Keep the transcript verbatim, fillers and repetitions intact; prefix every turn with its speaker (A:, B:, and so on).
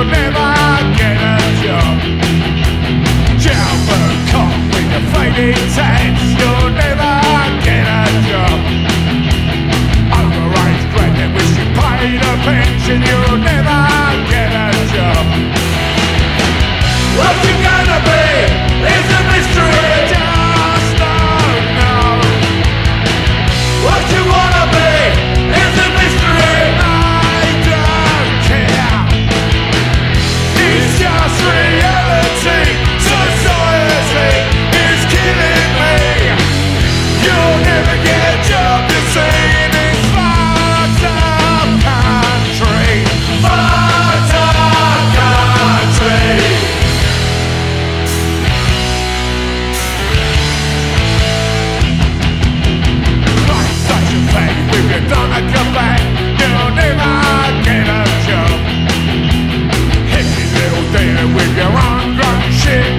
A: never get a job. Jumper cop with your fading tats, you'll never get a job. Overage graduate wish you paid a pension, you'll never get a job. What you gonna be is a mystery, just don't know. What you wanna be is a mystery, I don't care. It's just reality, society is killing me. You'll never get a job to see this fucked up country, fucked up country. PlayStation fag, if you don't come back, you'll never get a job. Hippie little dealer with your own drunk shit,